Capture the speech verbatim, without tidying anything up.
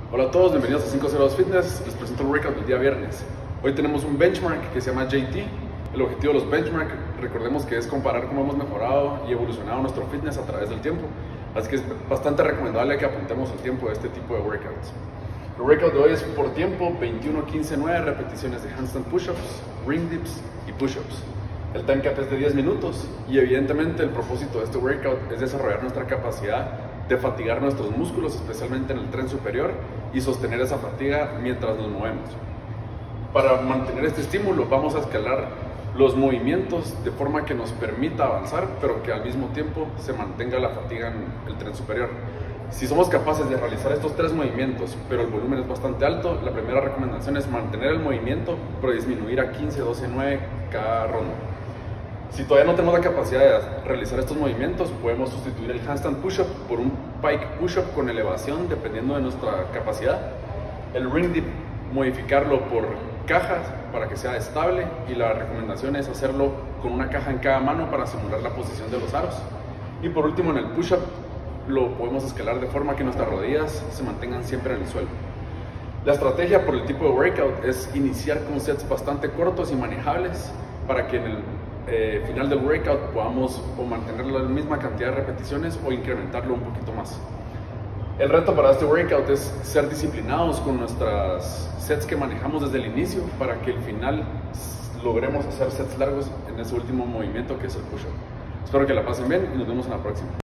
Hola a todos, bienvenidos a cinco cero dos Fitness. Les presento el workout del día viernes. Hoy tenemos un benchmark que se llama J T. El objetivo de los benchmark, recordemos que es comparar cómo hemos mejorado y evolucionado nuestro fitness a través del tiempo. Así que es bastante recomendable que apuntemos el tiempo de este tipo de workouts. El workout de hoy es por tiempo, veintiuno, quince, nueve repeticiones de handstand push-ups, ring dips y push-ups. El time cap es de diez minutos y evidentemente el propósito de este workout es desarrollar nuestra capacidad de fatigar nuestros músculos, especialmente en el tren superior, y sostener esa fatiga mientras nos movemos. Para mantener este estímulo vamos a escalar los movimientos de forma que nos permita avanzar, pero que al mismo tiempo se mantenga la fatiga en el tren superior. Si somos capaces de realizar estos tres movimientos, pero el volumen es bastante alto, la primera recomendación es mantener el movimiento, pero disminuir a quince, doce, nueve cada ronda. Si todavía no tenemos la capacidad de realizar estos movimientos, podemos sustituir el handstand push-up por un pike push-up con elevación, dependiendo de nuestra capacidad. El ring dip, modificarlo por cajas para que sea estable, y la recomendación es hacerlo con una caja en cada mano para simular la posición de los aros. Y por último, en el push-up lo podemos escalar de forma que nuestras rodillas se mantengan siempre en el suelo. La estrategia por el tipo de workout es iniciar con sets bastante cortos y manejables para que en el eh, final del workout podamos o mantener la misma cantidad de repeticiones o incrementarlo un poquito más. El reto para este workout es ser disciplinados con nuestras sets que manejamos desde el inicio para que al final logremos hacer sets largos en ese último movimiento que es el push-up. Espero que la pasen bien y nos vemos en la próxima.